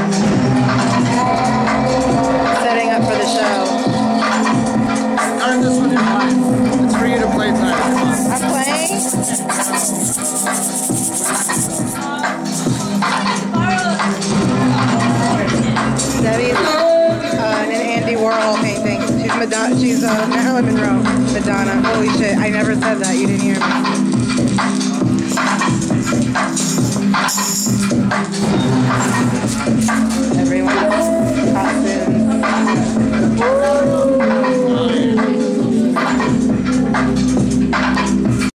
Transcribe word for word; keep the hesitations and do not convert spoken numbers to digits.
Setting up for the show. Start this with your wife. It's for you to play time. I'm playing? Debbie's uh, an Andy Warhol painting. She's Madonna. She's uh, Marilyn Monroe. Madonna. Holy shit! I never said that. You didn't hear me.